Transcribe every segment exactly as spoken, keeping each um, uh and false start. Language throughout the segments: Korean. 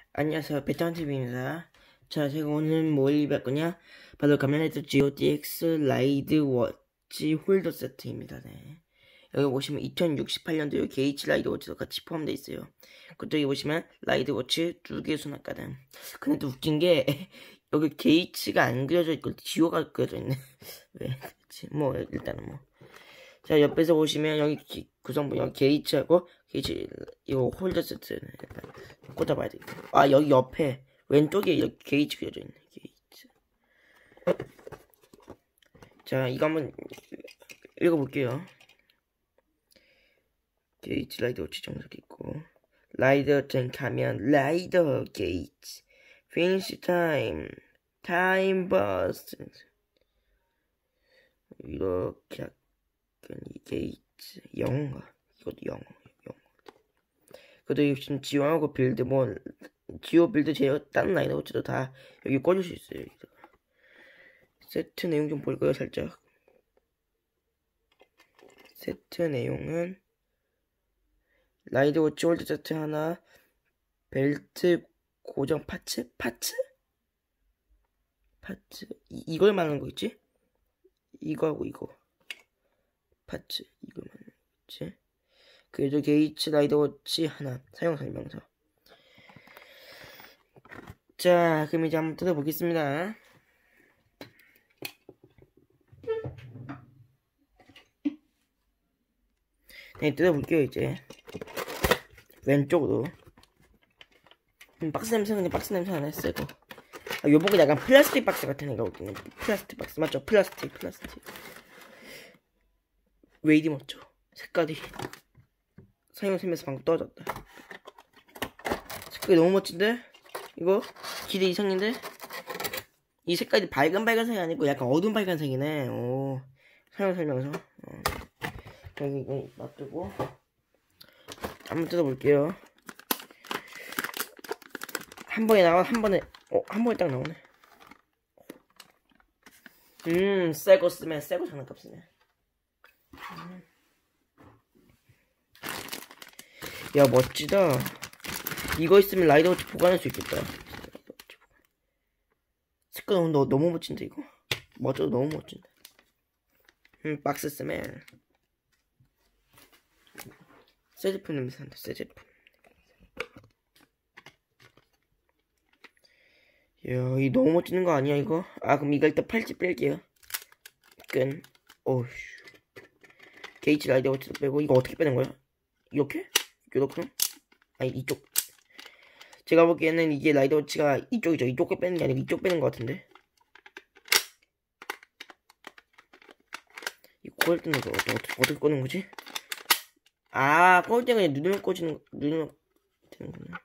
안녕하세요, 배짱티비입니다. 자, 제가 오늘 뭘 리뷰할 거냐? 바로 가면라이더 지오디엑스 라이드 워치 홀더 세트입니다. 네. 여기 보시면 이천육십팔 년도 게이지 라이드 워치도 같이 포함되어 있어요. 그쪽에 보시면 라이드 워치 두 개 수납가등. 근데 또 웃긴 게 여기 게이지가 안 그려져 있고 지오가 그려져 있네. 왜 그렇지? 뭐 일단은 뭐. 자, 옆에서 보시면 여기 기, 구성부 여기 게이지하고 게이지 이거 홀더 세트 꽂아봐야 되겠다. 아, 여기 옆에 왼쪽에 이렇게 게이지 그려져 있네. 게이지. 자, 이거 한번 읽어볼게요. 게이지 라이더 워치 정석 있고 라이더 전 가면 라이더 게이지 피니시 타임 타임 버스 이렇게 이 게이지 영어인가? 이것도 영어 영어. 그래도 지금 지원하고 빌드 뭐 지오 빌드 제어 다른 라이더 워치도 다 여기 꽂을 수 있어요. 여기다가. 세트 내용 좀 볼까요? 살짝. 세트 내용은 라이더 워치 홀드 세트 하나, 벨트 고정 파츠? 파츠? 파츠 이, 이걸 말하는 거 있지? 이거하고 이거 파츠 이걸 말하는 거 있지? 그래도 게이지 라이더 워치 하나 사용 설명서. 자, 그럼 이제 한번 뜯어보겠습니다. 네, 뜯어볼게요. 이제 왼쪽으로. 음, 박스 냄새는 그냥 박스 냄새 안 했어요. 아, 요번에 약간 플라스틱 박스 같은 애가 오거든요. 플라스틱 박스 맞죠? 플라스틱 플라스틱. 왜 이리 멋져? 색깔이 사용 설명서 방금 떨어졌다. 색깔이 너무 멋진데? 이거 기대 이상인데? 이 색깔이 밝은 빨간색이 아니고 약간 어두운 빨간색이네. 오, 사용 설명서. 어. 여기 이거 놔두고 한번 뜯어볼게요. 한 번에 나와 한 번에 어, 한 번에 딱 나오네. 음, 새거 쓰면 새거 장난감 쓰네. 음. 야, 멋지다. 이거 있으면 라이더 워치 보관할 수 있겠다. 색깔 너무, 너무 멋진데 이거. 멋져도 너무 멋진데. 음, 박스 쓰면 새 제품 냄새 난다. 새 제품. 야, 이 너무 멋지는 거 아니야 이거? 아, 그럼 이거 일단 팔찌 뺄게요. 끈. 오휴. 게이지 라이더 워치도 빼고 이거 어떻게 빼는 거야? 이렇게? 이렇게? 아니 이쪽. 제가 보기에는 이게 라이더 워치가 이쪽이죠. 이쪽에 빼는 게 아니고 이쪽 빼는 거 같은데. 이 코일 뜨는 거 어떻게, 어떻게, 어떻게 꽂는 거지? 아, 꽂을 때 그냥 누르면 꽂히는, 누르면 되는구나.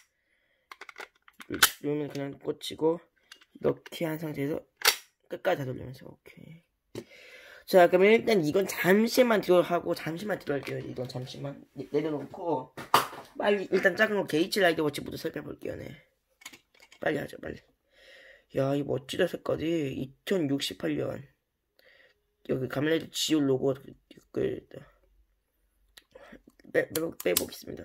누르면 그냥 꽂히고, 이렇게 한 상태에서 끝까지 다 돌리면서, 오케이. 자, 그러면 일단 이건 잠시만 뒤로 하고, 잠시만 뒤로 할게요. 이건 잠시만. 내려놓고, 빨리, 일단 작은 거 게이지 라이더 워치부터 살펴볼게요, 네. 빨리 하죠, 빨리. 야, 이 멋지다, 색깔이. 이천육십팔 년. 여기 가면라이더 지오 로고, 그, 빼, 빼, 빼보겠습니다.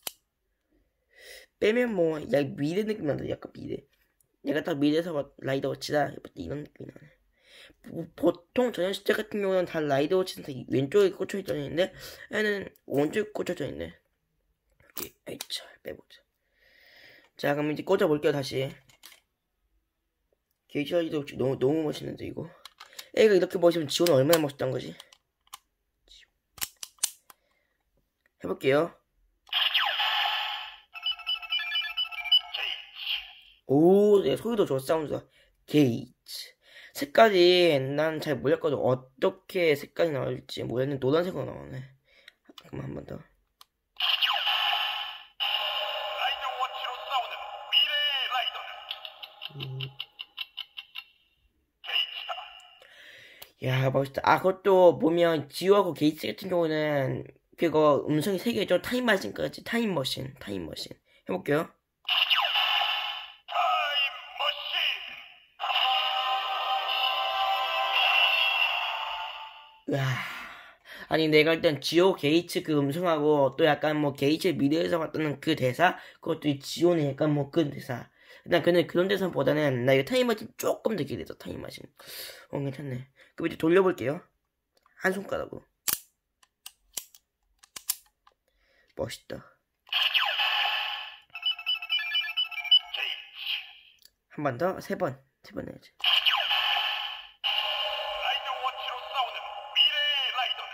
빼면 뭐, 야, 미래 느낌 난다, 약간 미래. 얘가 딱 미래에서 라이더 워치다. 이런 느낌이 나네. 보통 전현시대 같은 경우는 다 라이더 워치는 다 왼쪽에 꽂혀있던 애인데, 얘는 오른쪽에 꽂혀져 있네. 여기, 에이차, 빼보자. 자, 그럼 이제 꽂아볼게요, 다시. 게이지 라이더 워치 너무, 너무 멋있는데, 이거. 애가 이렇게 멋있으면 지오는 얼마나 멋있단 거지? 해볼게요. 오, 네, 소리도 좋아, 사운드가. 게이지. 색깔이 난 잘 몰랐거든. 어떻게 색깔이 나올지 몰랐는데 노란색으로 나오네. 그럼 한 번 더. 라이더 워치로 싸우는 미래의 라이더는 음. 게이지다. 야, 멋있다. 아, 그것도 보면 지오하고 게이지 같은 경우는 그거 음성이 세 개죠. 타임머신까지. 타임머신. 타임머신. 해볼게요. 타임머신. 야, 아니 내가 일단 지오 게이츠 그 음성하고 또 약간 뭐 게이츠 미래에서 봤던 그 대사 그것도 이 지오는 약간 뭐 그 대사 일단 근데 그런 대사보다는 나 이거 타임머신 조금 더 기대돼 타임머신 어 괜찮네 그럼 이제 돌려볼게요 한 손가락으로 멋있다 한 번 더 세 번 세 번 해야지 라이드 워치로 싸우는 미래의 라이더는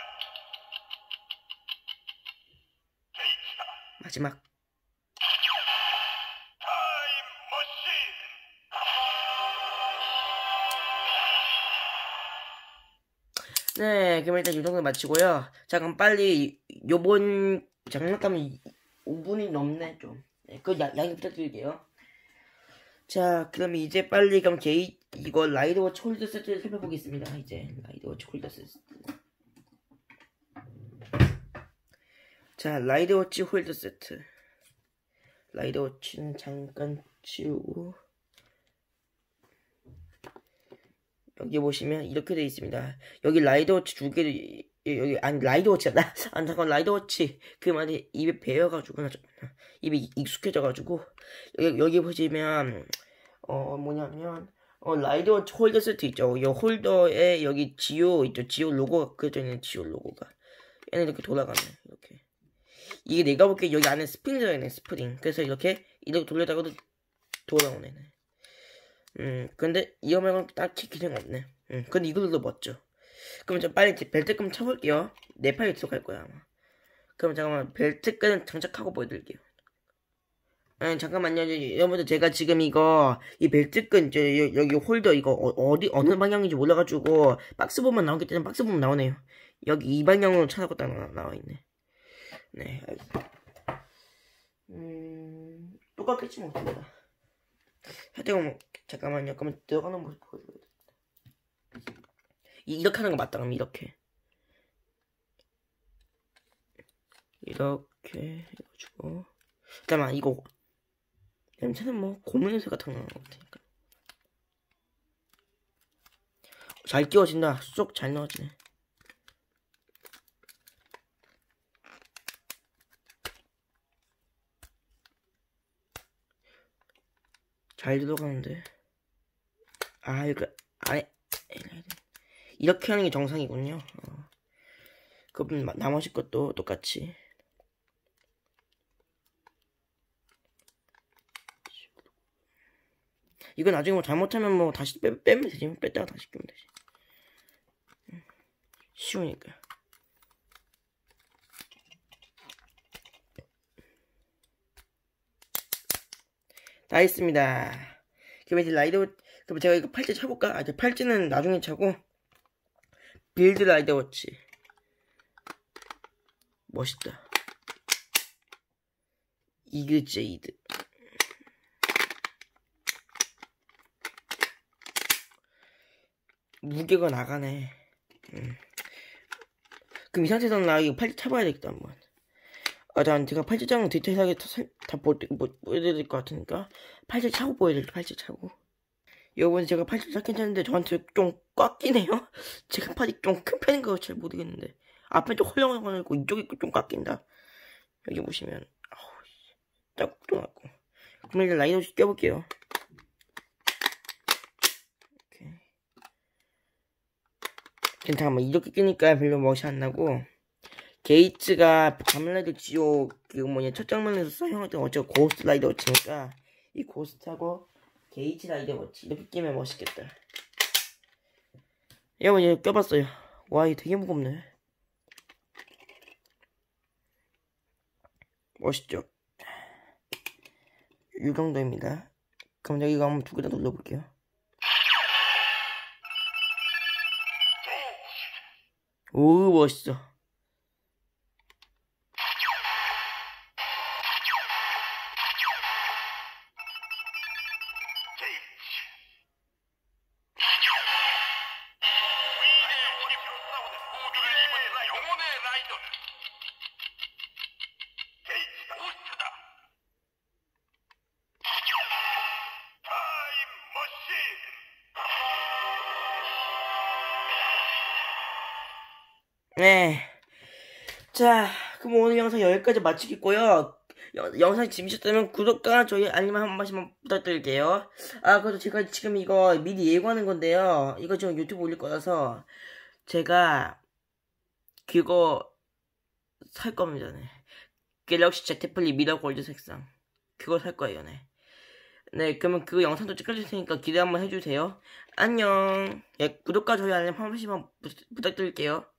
게이츠다. 마지막 네, 그럼 일단 이 정도 마치고요. 자, 그럼 빨리 요번 장난감이 오 분이 넘네 좀. 네, 그 양, 양해 부탁드릴게요. 자, 그럼 이제 빨리 그럼 게이 이거 라이드워치 홀더 세트를 살펴보겠습니다. 이제 라이드워치 홀더 세트. 자, 라이드워치 홀더 세트. 라이드워치는 잠깐 치우고 여기 보시면 이렇게 되어 있습니다. 여기 라이드워치 두 개도 여기 아니 라이드워치야 아 잠깐 라이드워치 그 말이 입에 배어가지고 입에 익숙해져가지고 여기 여기 보시면 어 뭐냐면 어 라이드워치 홀더 세트 있죠. 이 홀더에 여기 지오 있죠. 지오 로고가 그려져 있는 지오 로고가 얘는 이렇게 돌아가네 이렇게 이게 내가 볼게 여기 안에 스프링 들어있네 스프링 그래서 이렇게 이렇게 돌려다가도 돌아오네. 음, 근데 이거 말고는 딱히 기능 없네. 음, 근데 이걸로 멋져. 그럼 좀 빨리 벨트끈 쳐볼게요. 네 팔이 들어갈 거야, 아마. 그럼 잠깐만, 벨트끈 장착하고 보여드릴게요. 아니, 잠깐만요. 여러분들, 제가 지금 이거, 이 벨트끈, 이제 여기 홀더, 이거, 어, 디 어느 방향인지 몰라가지고, 박스 보면 나오기 때문에 박스 보면 나오네요. 여기 이 방향으로 찾아고 딱 나와 있네. 네, 알겠습니다. 음, 똑같겠지, 뭐, 됩니다. 하여튼 잠깐만요. 그러면 들어가는 모습 보여줘야 돼. 이렇게 하는 거 맞다. 그럼 이렇게 이렇게 해가지고 잠깐만 이거 냄새는 뭐 고무 냄새 같은 거 나는 것 같으니까 잘 끼워진다. 쏙 잘 넣어지네. 잘 들어가는데 아 이거 아예 이렇게 하는 게 정상이군요. 어. 그럼 나머지 것도 똑같이 이거 나중에 뭐 잘못하면 뭐 다시 빼, 빼면 되지. 뺐다가 다시 끼면 되지. 쉬우니까. 다 했습니다. 그럼 이제 라이더, 그럼 제가 이거 팔찌 차볼까? 아, 이제 팔찌는 나중에 차고, 빌드 라이더 워치. 멋있다. 이그 제이드. 무게가 나가네. 음. 그럼 이 상태에서는 나 이거 팔찌 차봐야 되겠다, 한번. 아, 난 제가 팔찌장은 디테일하게 다, 다 보, 보, 보여드릴 것 같으니까 팔찌 차고 보여드릴게요. 팔찌 차고 여러분 제가 팔찌 차 괜찮은데 저한테 좀 꽉 끼네요. 제가 팔이 좀 큰 편인 거 잘 모르겠는데 앞에 좀 헐렁헐렁하고 이쪽이 좀 꽉 낀다. 여기 보시면 아우 딱 뚫어놨고 그럼 이제 라이너 껴볼게요. 이렇게 잠깐만 이렇게 끼니까 별로 멋이 안 나고 게이츠가 가면라이더 지오 그 뭐냐 첫 장면에서 사용했던 어쩌고 고스트 라이더 워치니까 이 고스트하고 게이츠 라이더 워치 이렇게 끼면 멋있겠다. 여러분 이거 껴봤어요. 와 이거 되게 무겁네. 멋있죠? 이 정도입니다. 그럼 여기 이거 한번 두 개 다 눌러볼게요. 오 멋있어. 네, 자, 그럼 오늘 영상 여기까지 마치겠고요. 영, 영상 재밌었다면 구독과 좋아요 알림 한 번씩만 부탁드릴게요. 아, 그래도 제가 지금 이거 미리 예고하는 건데요. 이거 지금 유튜브 올릴 거라서 제가 그거 살 겁니다. 네. 갤럭시 Z 플립 미러 골드 색상 그거 살 거예요. 네. 네, 그러면 그 영상도 찍어줄 테니까 기대 한번 해주세요. 안녕. 예, 구독과 좋아요 알림 한 번씩만 부, 부탁드릴게요.